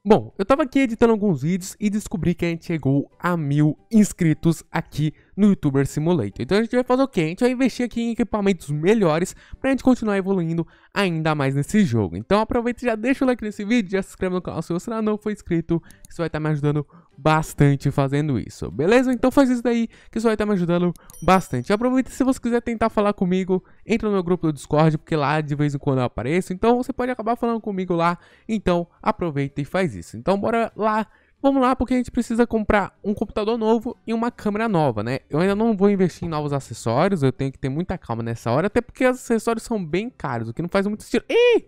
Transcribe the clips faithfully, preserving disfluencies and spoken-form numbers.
Bom, eu tava aqui editando alguns vídeos e descobri que a gente chegou a mil inscritos aqui no YouTuber Simulator. Então a gente vai fazer o quê? A gente vai investir aqui em equipamentos melhores pra gente continuar evoluindo ainda mais nesse jogo. Então aproveita e já deixa o like nesse vídeo, já se inscreve no canal se você ainda não for inscrito, que isso vai estar me ajudando bastante fazendo isso, beleza? Então faz isso daí, que isso vai estar me ajudando bastante. Aproveita, se você quiser tentar falar comigo, entra no meu grupo do Discord, porque lá de vez em quando eu apareço, então você pode acabar falando comigo lá. Então aproveita e faz isso. Então bora lá, vamos lá, porque a gente precisa comprar um computador novo e uma câmera nova, né? Eu ainda não vou investir em novos acessórios, eu tenho que ter muita calma nessa hora, até porque os acessórios são bem caros, o que não faz muito sentido. Ih!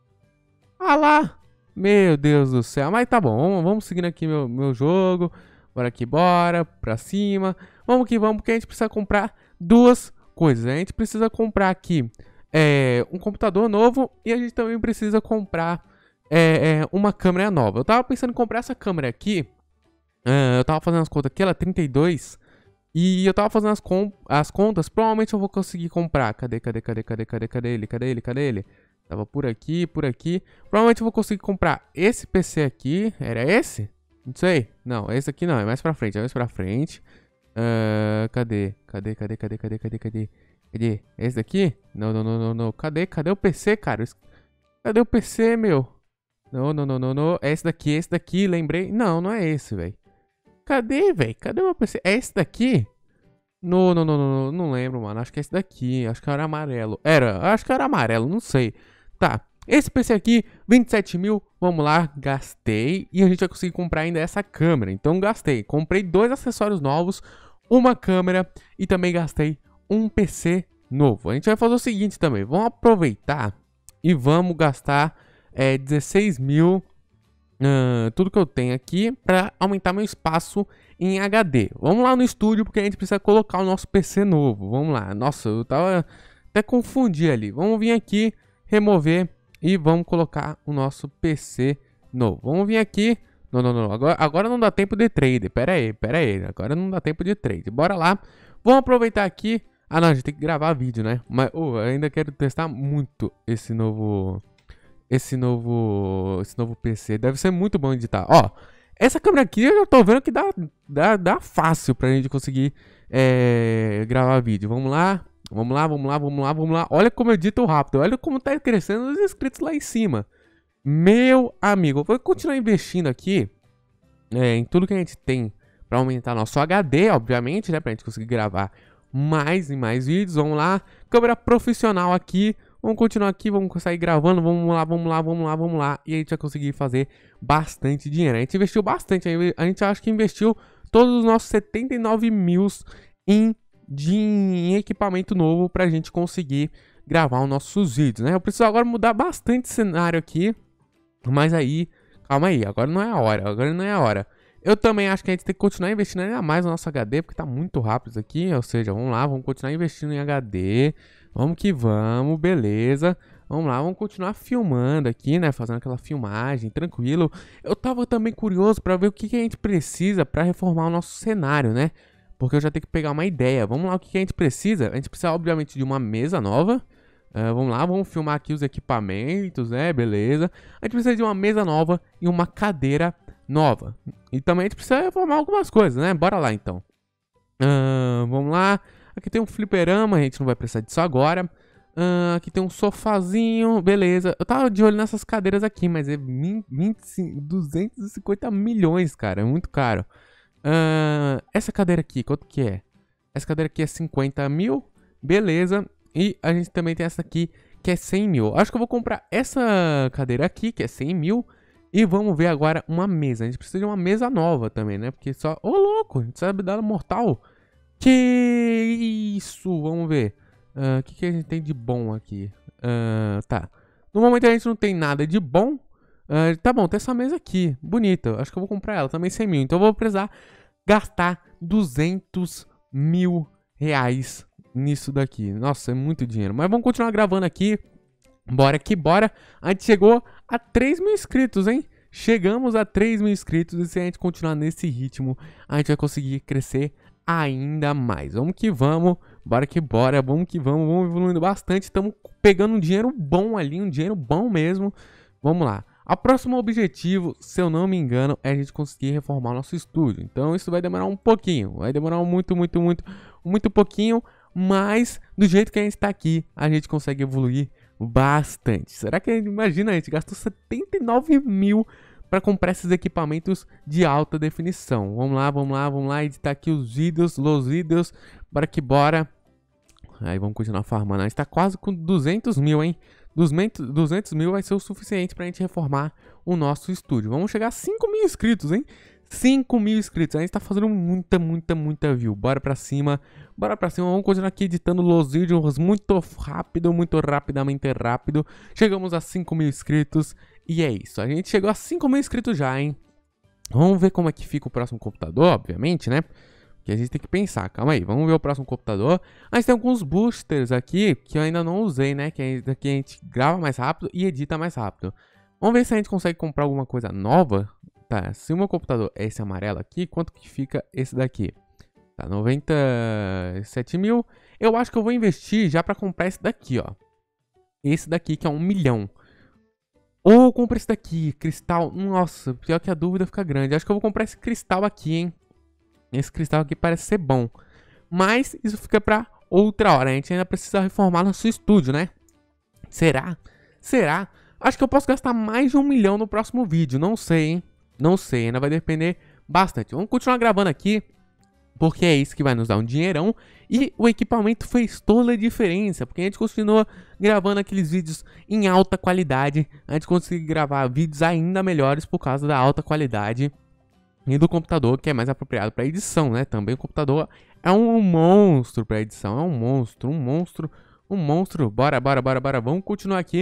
Ah lá! Meu Deus do céu, mas tá bom, vamos, vamos seguindo aqui meu, meu jogo. Bora aqui, bora, pra cima. Vamos que vamos, porque a gente precisa comprar duas coisas. A gente precisa comprar aqui é, um computador novo e a gente também precisa comprar é, é, uma câmera nova. Eu tava pensando em comprar essa câmera aqui. Uh, eu tava fazendo as contas aqui, ela é trinta e dois. E eu tava fazendo as, com as contas, provavelmente eu vou conseguir comprar. Cadê, cadê, cadê, cadê, cadê, cadê ele, cadê ele, cadê ele? Tava por aqui, por aqui. Provavelmente eu vou conseguir comprar esse P C aqui. Era esse? Não sei. Não, esse aqui não. É mais pra frente. É mais pra frente. Uh, cadê? Cadê, cadê, cadê, cadê, cadê, cadê? Cadê? Esse daqui? Não, não, não, não, não. Cadê? Cadê o P C, cara? Cadê o P C, meu? Não, não, não, não, não. É esse daqui, esse daqui. Lembrei. Não, não é esse, velho. Cadê, velho? Cadê o meu P C? É esse daqui? Não, não, não, não, não lembro, mano. Acho que é esse daqui. Acho que era amarelo. Era, acho que era amarelo, não sei. Tá, esse P C aqui, vinte e sete mil, vamos lá, gastei. E a gente vai conseguir comprar ainda essa câmera, então gastei. Comprei dois acessórios novos, uma câmera e também gastei um P C novo. A gente vai fazer o seguinte também, vamos aproveitar e vamos gastar é, dezesseis mil, uh, tudo que eu tenho aqui, para aumentar meu espaço em H D. Vamos lá no estúdio, porque a gente precisa colocar o nosso P C novo, vamos lá. Nossa, eu tava até confundi ali. Vamos vir aqui, remover e vamos colocar o nosso P C novo. Vamos vir aqui. Não, não, não. Agora, agora não dá tempo de trade. Pera aí, pera aí. Agora não dá tempo de trade. Bora lá. Vamos aproveitar aqui. Ah, não. A gente tem que gravar vídeo, né? Mas oh, eu ainda quero testar muito esse novo... Esse novo... Esse novo P C. Deve ser muito bom editar. Ó, essa câmera aqui eu já tô vendo que dá, dá, dá fácil pra gente conseguir é, gravar vídeo. Vamos lá. Vamos lá, vamos lá, vamos lá, vamos lá. Olha como eu edito rápido. Olha como tá crescendo os inscritos lá em cima. Meu amigo, eu vou continuar investindo aqui é, em tudo que a gente tem pra aumentar nosso H D, obviamente, né? Pra gente conseguir gravar mais e mais vídeos. Vamos lá. Câmera profissional aqui. Vamos continuar aqui, vamos sair gravando. Vamos lá, vamos lá, vamos lá, vamos lá. E a gente vai conseguir fazer bastante dinheiro. A gente investiu bastante. A gente acho que investiu todos os nossos setenta e nove mil em de equipamento novo pra gente conseguir gravar os nossos vídeos, né? Eu preciso agora mudar bastante cenário aqui, mas aí, calma aí, agora não é a hora, agora não é a hora. Eu também acho que a gente tem que continuar investindo ainda mais no nosso H D, porque tá muito rápido isso aqui, ou seja, vamos lá, vamos continuar investindo em H D, vamos que vamos, beleza. Vamos lá, vamos continuar filmando aqui, né, fazendo aquela filmagem, tranquilo. Eu tava também curioso pra ver o que, que a gente precisa pra reformar o nosso cenário, né? Porque eu já tenho que pegar uma ideia. Vamos lá, o que a gente precisa? A gente precisa, obviamente, de uma mesa nova. Uh, vamos lá, vamos filmar aqui os equipamentos, né? Beleza. A gente precisa de uma mesa nova e uma cadeira nova. E também a gente precisa reformar algumas coisas, né? Bora lá, então. Uh, vamos lá. Aqui tem um fliperama, a gente não vai precisar disso agora. Uh, aqui tem um sofazinho, beleza. Eu tava de olho nessas cadeiras aqui, mas é vinte, duzentos e cinquenta milhões, cara. É muito caro. Uh, essa cadeira aqui, quanto que é? Essa cadeira aqui é cinquenta mil, beleza. E a gente também tem essa aqui, que é cem mil. Acho que eu vou comprar essa cadeira aqui, que é cem mil. E vamos ver agora uma mesa. A gente precisa de uma mesa nova também, né? Porque só... Ô, louco, a gente sabe dar mortal. Que isso, vamos ver. O uh, que, que a gente tem de bom aqui? Uh, tá. No momento a gente não tem nada de bom. Uh, tá bom, tem essa mesa aqui, bonita. Acho que eu vou comprar ela, também cem mil. Então eu vou precisar gastar duzentos mil reais nisso daqui. Nossa, é muito dinheiro. Mas vamos continuar gravando aqui. Bora que bora. A gente chegou a três mil inscritos, hein? Chegamos a três mil inscritos. E se a gente continuar nesse ritmo, a gente vai conseguir crescer ainda mais. Vamos que vamos. Bora que bora. Vamos que vamos. Vamos evoluindo bastante. Estamos pegando um dinheiro bom ali. Um dinheiro bom mesmo. Vamos lá. O próximo objetivo, se eu não me engano, é a gente conseguir reformar nosso estúdio. Então isso vai demorar um pouquinho, vai demorar muito, muito, muito, muito pouquinho, mas do jeito que a gente tá aqui, a gente consegue evoluir bastante. Será que, imagina, a gente gastou setenta e nove mil para comprar esses equipamentos de alta definição. Vamos lá, vamos lá, vamos lá, editar aqui os vídeos, os vídeos, bora que bora. Aí vamos continuar farmando, a gente tá quase com duzentos mil, hein? duzentos mil vai ser o suficiente pra gente reformar o nosso estúdio. Vamos chegar a cinco mil inscritos, hein? cinco mil inscritos, a gente tá fazendo muita, muita, muita view. Bora pra cima, bora pra cima, vamos continuar aqui editando os vídeos muito rápido, muito rapidamente rápido. Chegamos a cinco mil inscritos e é isso, a gente chegou a cinco mil inscritos já, hein? Vamos ver como é que fica o próximo computador, obviamente, né? Porque a gente tem que pensar, calma aí, vamos ver o próximo computador. A gente tem alguns boosters aqui que eu ainda não usei, né? Que aqui a gente grava mais rápido e edita mais rápido. Vamos ver se a gente consegue comprar alguma coisa nova. Tá, se o meu computador é esse amarelo aqui, quanto que fica esse daqui? Tá, noventa e sete mil. Eu acho que eu vou investir já pra comprar esse daqui, ó. Esse daqui que é um milhão. Ou eu compro esse daqui, cristal. Nossa, pior que a dúvida fica grande. Acho que eu vou comprar esse cristal aqui, hein. Esse cristal aqui parece ser bom. Mas isso fica pra outra hora. A gente ainda precisa reformar nosso estúdio, né? Será? Será? Acho que eu posso gastar mais de um milhão no próximo vídeo. Não sei, hein? Não sei. Ainda vai depender bastante. Vamos continuar gravando aqui, porque é isso que vai nos dar um dinheirão. E o equipamento fez toda a diferença, porque a gente continua gravando aqueles vídeos em alta qualidade. A gente consegue gravar vídeos ainda melhores por causa da alta qualidade e do computador, que é mais apropriado para edição, né? Também o computador é um monstro para edição, é um monstro, um monstro, um monstro. Bora, bora, bora, bora. Vamos continuar aqui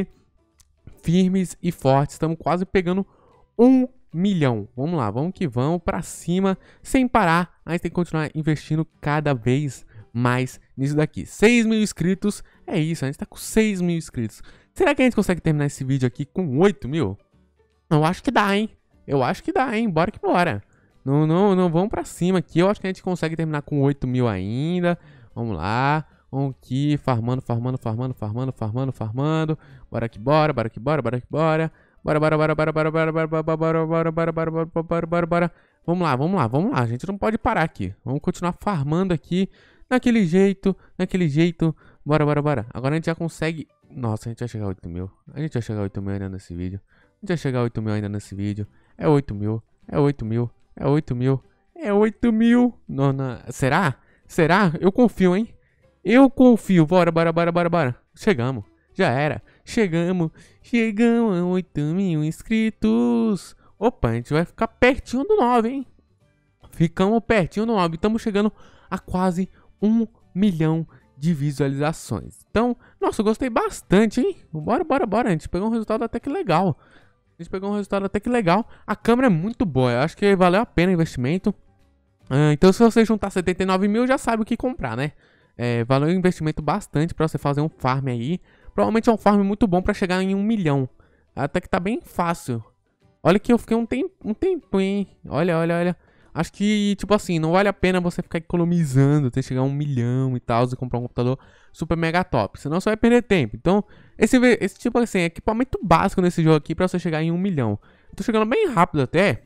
firmes e fortes. Estamos quase pegando um milhão. Vamos lá, vamos que vamos para cima, sem parar. A gente tem que continuar investindo cada vez mais nisso daqui. seis mil inscritos, é isso, a gente tá com seis mil inscritos. Será que a gente consegue terminar esse vídeo aqui com oito mil? Eu acho que dá, hein? Eu acho que dá, hein? Bora que bora. Não, não, não vamos pra cima aqui. Eu acho que a gente consegue terminar com oito mil ainda. Vamos lá. Vamos aqui, farmando, farmando, farmando, farmando, farmando, farmando. Bora que bora, bora que bora, bora que bora. Bora, bora, bora, bora, bora, bora, bora, bora, bora, bora, bora, bora, bora, bora, bora, bora. Vamos lá, vamos lá, vamos lá. A gente não pode parar aqui. Vamos continuar farmando aqui. Daquele jeito, daquele jeito. Bora, bora, bora. Agora a gente já consegue... Nossa, a gente vai chegar a oito mil. A gente vai chegar a oito mil ainda nesse vídeo. A gente vai chegar a oito mil ainda nesse vídeo. É oito mil, é oito mil, é oito mil, é oito mil. Não, não. Será? Será? Eu confio, hein? Eu confio. Bora, bora, bora, bora, bora. Chegamos. Já era. Chegamos. Chegamos a oito mil inscritos. Opa, a gente vai ficar pertinho do nove, hein? Ficamos pertinho do nove. Estamos chegando a quase um milhão de visualizações. Então, nossa, eu gostei bastante, hein? Bora, bora, bora. A gente pegou um resultado até que legal. A gente pegou um resultado até que legal. A câmera é muito boa. Eu acho que valeu a pena o investimento. Uh, então, se você juntar setenta e nove mil, já sabe o que comprar, né? É, valeu o investimento bastante pra você fazer um farm aí. Provavelmente é um farm muito bom pra chegar em um milhão. Até que tá bem fácil. Olha que eu fiquei um tempo, um tempo, hein? Olha, olha, olha. Acho que, tipo assim, não vale a pena você ficar economizando até chegar a um milhão e tal, e comprar um computador super mega top. Senão você vai perder tempo. Então, esse, esse tipo assim, é equipamento básico nesse jogo aqui pra você chegar em um milhão. Tô chegando bem rápido até.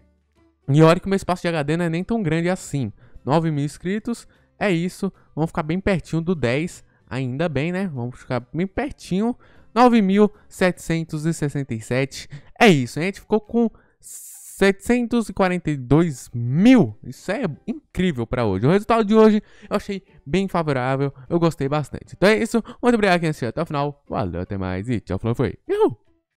E olha que o meu espaço de H D não é nem tão grande assim. nove mil inscritos, é isso. Vamos ficar bem pertinho do dez. Ainda bem, né? Vamos ficar bem pertinho. nove mil setecentos e sessenta e sete. É isso, a gente ficou com setecentos e quarenta e dois mil. Isso é incrível pra hoje. O resultado de hoje eu achei bem favorável. Eu gostei bastante. Então é isso. Muito obrigado quem assistiu até o final. Valeu, até mais e tchau, falou, foi. Uhul.